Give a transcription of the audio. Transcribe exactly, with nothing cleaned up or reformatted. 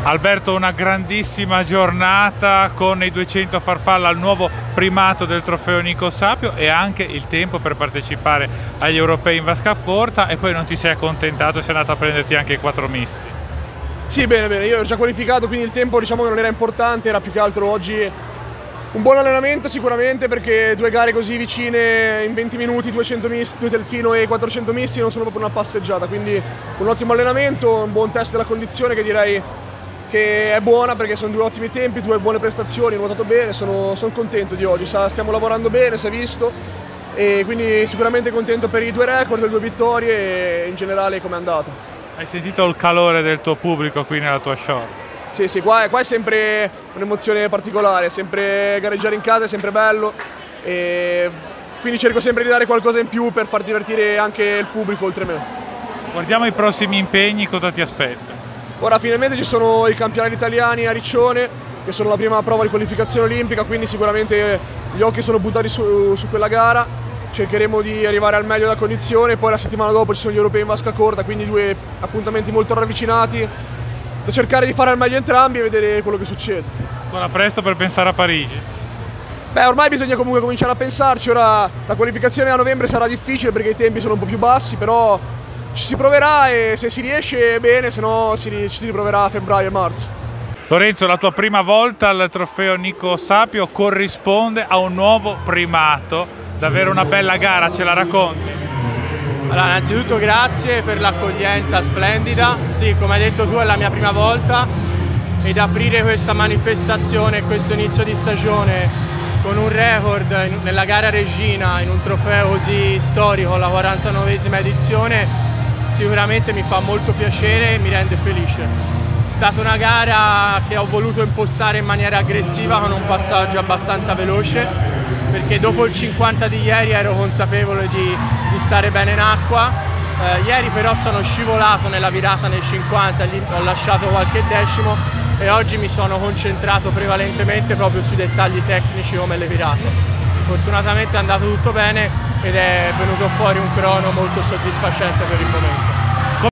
Alberto, una grandissima giornata con i duecento farfalla al nuovo primato del trofeo Nico Sapio e anche il tempo per partecipare agli europei in vasca corta, e poi non ti sei accontentato, sei andato a prenderti anche i quattro misti. Sì, bene, bene, io ero già qualificato, quindi il tempo diciamo che non era importante, era più che altro oggi un buon allenamento sicuramente, perché due gare così vicine in venti minuti, duecento misti, due Telfino e quattrocento misti non sono proprio una passeggiata, quindi un ottimo allenamento, un buon test della condizione che direi che è buona, perché sono due ottimi tempi, due buone prestazioni, ho nuotato bene, sono, sono contento di oggi, stiamo lavorando bene, si è visto, e quindi sicuramente contento per i due record, le due vittorie e in generale come è andato. Hai sentito il calore del tuo pubblico qui nella tua short? Sì, sì, qua, qua è sempre un'emozione particolare, sempre gareggiare in casa è sempre bello, e quindi cerco sempre di dare qualcosa in più per far divertire anche il pubblico oltre me. Guardiamo i prossimi impegni, cosa ti aspetta? Ora finalmente ci sono i campionati italiani a Riccione, che sono la prima prova di qualificazione olimpica, quindi sicuramente gli occhi sono buttati su, su quella gara, cercheremo di arrivare al meglio della condizione, poi la settimana dopo ci sono gli europei in vasca corta, quindi due appuntamenti molto ravvicinati, da cercare di fare al meglio entrambi e vedere quello che succede. Ancora presto per pensare a Parigi? Beh, ormai bisogna comunque cominciare a pensarci, ora la qualificazione a novembre sarà difficile perché i tempi sono un po' più bassi, però ci si proverà e se si riesce bene, se no ci si riproverà a febbraio e marzo. Lorenzo, la tua prima volta al trofeo Nico Sapio corrisponde a un nuovo primato, davvero una bella gara, ce la racconti? Allora, innanzitutto grazie per l'accoglienza splendida, sì, come hai detto tu è la mia prima volta, ed aprire questa manifestazione, questo inizio di stagione con un record nella gara regina in un trofeo così storico, la quarantanovesima edizione, sicuramente mi fa molto piacere e mi rende felice. È stata una gara che ho voluto impostare in maniera aggressiva con un passaggio abbastanza veloce, perché dopo il cinquanta di ieri ero consapevole di, di stare bene in acqua. Eh, ieri però sono scivolato nella virata nel cinquanta, lì ho lasciato qualche decimo e oggi mi sono concentrato prevalentemente proprio sui dettagli tecnici come le virate. Fortunatamente è andato tutto bene ed è venuto fuori un crono molto soddisfacente per il momento.